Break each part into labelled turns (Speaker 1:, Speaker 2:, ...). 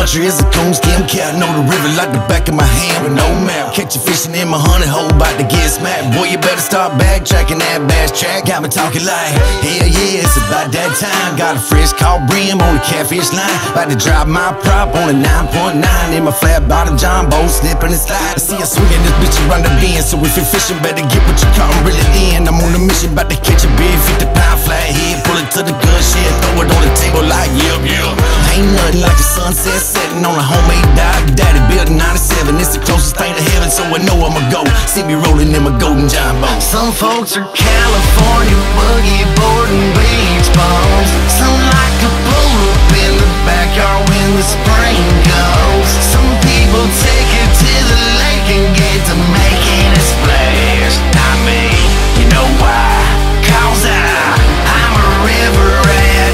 Speaker 1: country is a coonskin cat. Know the river like the back of my hand with no map. Catch you fishing in my honey hole, bout to get smacked. Boy, you better start backtracking that bass track. Got me talking like, hell yeah, it's about that time. Got a fresh caught brim on the catfish line. About to drop my prop on a 9.9 in my flat bottom John Bow, slipping and slide. I see her swinging this bitch around the bend. So if you're fishing, better get what you caught and reel it in. I'm on a mission, about to catch a big 50-pound flathead. Pull it to the good shit, throw it on the table like, yep, yep. Ain't nothing like the sunset setting on a homemade dog. Daddy built in 97, it's the closest thing to heaven, so I know I'ma go. See me rolling in my golden John Bow.
Speaker 2: Some folks are California boogie boarding beach balls. Some like to pull up in the backyard when the spring goes. Some people take it to the lake and get to making a splash. Not me, you know why? 'Cause I'm a river rat.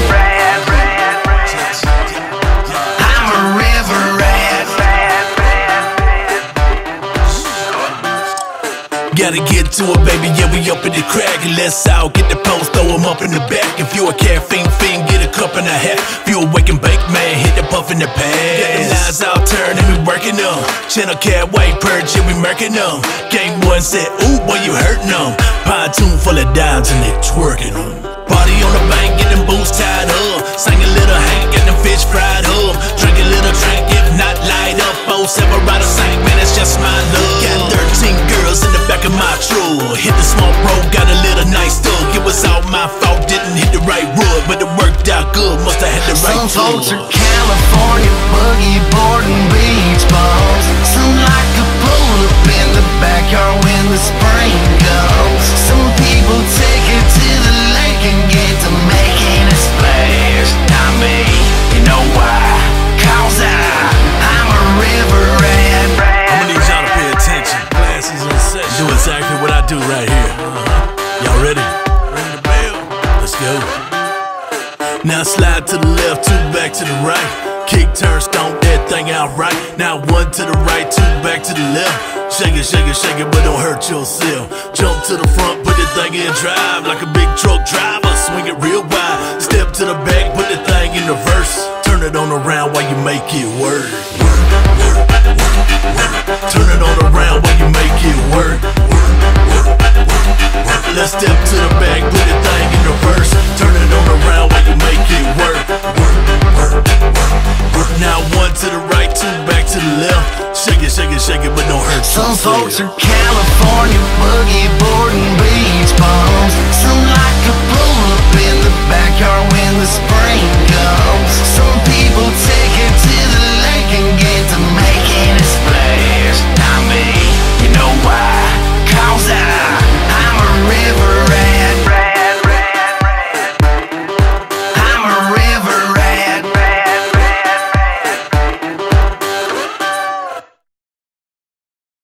Speaker 2: I'm a river rat.
Speaker 3: Gotta get to it, baby, yeah, we up in the crack. And let's all get the post, throw them up in the back. If you a caffeine fiend, get a cup and a half. If you a wake and bake man, hit the puff in the past. Got them lines all turned and we working them. Channel cat, white perch, and we murking them. Game one said, ooh, boy, you hurting them. Pontoon full of dimes and they twerking them. Party on the bank, get them boots tied up. Sing a little Hank, get them fish fried up. Drink a little drink, if not light up. 4-7 rider sank, man, it's just my love. Got 13 girls in the back of my truck. Hit the small road, got a little nice stuck. It was all my fault, didn't hit the right wood, but it worked out good, musta had the right
Speaker 2: Some
Speaker 3: tool.
Speaker 2: folks are California boogie boarding beach balls. Some like to pull up in the backyard when the spring goes. Some people take it to the lake and get to making a splash. Not me, you know why? 'Cause I'm a river rat.
Speaker 3: I'ma need y'all to pay attention. Glasses in session. Do exactly what I do right here. Y'all ready? Ring the bell. Let's go. Now slide to the left, two back to the right. Kick, turn, stomp that thing out right. Now one to the right, two back to the left. Shake it, shake it, shake it, but don't hurt yourself. Jump to the front, put the thing in drive like a big truck driver. Swing it real wide. Step to the back, put the thing in reverse. Turn it on around while you make it work. Work, work, work, work. Turn it on around while you make it work. Work, work, work, work. Let's step to the back, put the thing in reverse. Turn it on around while you make it work. Work, work, work, work. Now one to the right, two back to the left. Shake it, shake it, shake it, but don't hurt yourself.
Speaker 2: Some folks are